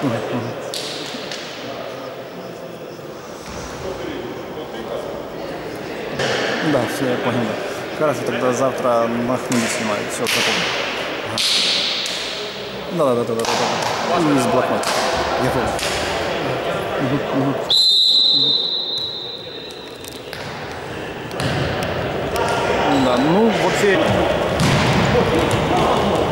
Да, все, я понял. Хорошо, тогда завтра на хмеле снимают. Все, запомнил. Да. Из блокнота. Я понял. Да, ну вообще...